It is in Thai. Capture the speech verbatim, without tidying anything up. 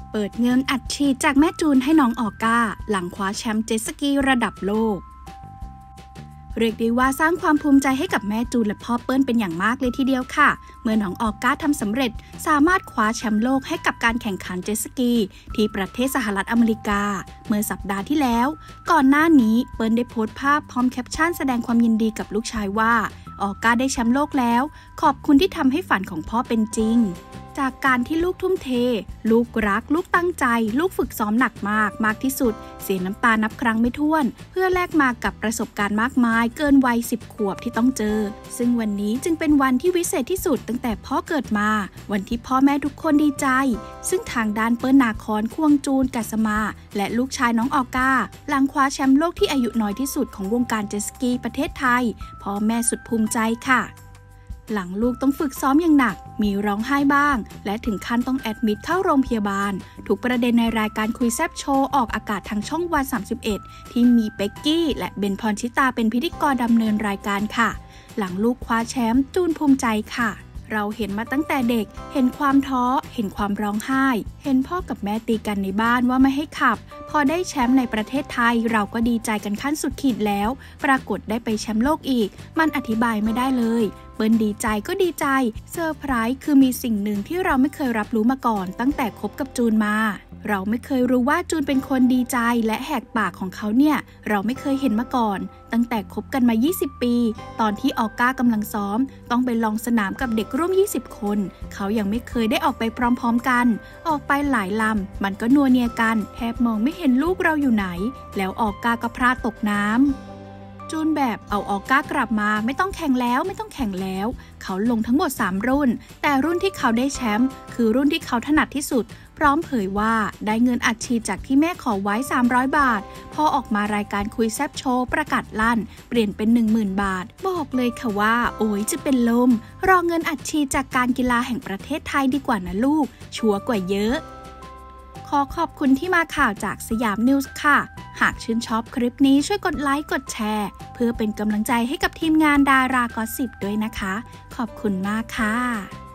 เปิดเงินอัดฉีดจากแม่จูนให้น้องออก้าหลังคว้าแชมป์เจ็ตสกีระดับโลกเรียกได้ว่าสร้างความภูมิใจให้กับแม่จูนและพ่อเปิ้ลเป็นอย่างมากเลยทีเดียวค่ะเมื่อน้องออก้าทำสำเร็จสามารถคว้าแชมป์โลกให้กับการแข่งขันเจ็ตสกีที่ประเทศสหรัฐอเมริกาเมื่อสัปดาห์ที่แล้วก่อนหน้านี้เปิ้ลได้โพสต์ภาพพร้อมแคปชั่นแสดงความยินดีกับลูกชายว่าออก้าได้แชมป์โลกแล้วขอบคุณที่ทำให้ฝันของพ่อเป็นจริงจากการที่ลูกทุ่มเทลูกรักลูกตั้งใจลูกฝึกซ้อมหนักมากมากที่สุดเสียน้ำตานับครั้งไม่ถ้วนเพื่อแลกมากับประสบการณ์มากมายเกินวัยสิบขวบที่ต้องเจอซึ่งวันนี้จึงเป็นวันที่วิเศษที่สุดตั้งแต่พ่อเกิดมาวันที่พ่อแม่ทุกคนดีใจซึ่งทางด้านเปิ้ลนาคอนควงจูนกัสมาและลูกชายน้องออก้าหลังคว้าแชมป์โลกที่อายุน้อยที่สุดของวงการเจ็ตสกีประเทศไทยพ่อแม่สุดภูมิใจค่ะหลังลูกต้องฝึกซ้อมอย่างหนักมีร้องไห้บ้างและถึงขั้นต้องแอดมิดเข้าโรงพยาบาลทุกประเด็นในรายการคุยแซบโชว์ออกอากาศทางช่องวันสามสิบเอ็ดที่มีเป็กกี้และเบนพรชิตาเป็นพิธีกรดำเนินรายการค่ะหลังลูกคว้าแชมป์จูนภูมิใจค่ะเราเห็นมาตั้งแต่เด็กเห็นความท้อเห็นความร้องไห้เห็นพ่อกับแม่ตีกันในบ้านว่าไม่ให้ขับพอได้แชมป์ในประเทศไทยเราก็ดีใจกันขั้นสุดขีดแล้วปรากฏได้ไปแชมป์โลกอีกมันอธิบายไม่ได้เลยเปิ้ลดีใจก็ดีใจเซอร์ไพรส์คือมีสิ่งหนึ่งที่เราไม่เคยรับรู้มาก่อนตั้งแต่คบกับจูนมาเราไม่เคยรู้ว่าจูนเป็นคนดีใจและแหกปากของเขาเนี่ยเราไม่เคยเห็นมาก่อนตั้งแต่คบกันมายี่สิบปีตอนที่ออก้ากำลังซ้อมต้องไปลองสนามกับเด็กร่วมยี่สิบคนเขายังไม่เคยได้ออกไปพร้อมๆกันออกไปหลายลำมันก็นัวเนียกันแทบมองไม่เห็นลูกเราอยู่ไหนแล้วออก้าก็พลาดตกน้ำจูนแบบเอาออก้ากลับมาไม่ต้องแข่งแล้วไม่ต้องแข่งแล้วเขาลงทั้งหมดสามรุ่นแต่รุ่นที่เขาได้แชมป์คือรุ่นที่เขาถนัดที่สุดพร้อมเผยว่าได้เงินอัดฉีดจากที่แม่ขอไว้สามร้อยบาทพอออกมารายการคุยแซบโชว์ประกาศลั่นเปลี่ยนเป็น หนึ่งหมื่น บาทบอกเลยค่ะว่าโอ้ยจะเป็นลมรอเงินอัดฉีดจากการกีฬาแห่งประเทศไทยดีกว่านะลูกชัวร์กว่าเยอะขอขอบคุณที่มาข่าวจากสยามนิวส์ค่ะหากชื่นชอบคลิปนี้ช่วยกดไลค์กดแชร์เพื่อเป็นกำลังใจให้กับทีมงานดารากอสซิปด้วยนะคะขอบคุณมากค่ะ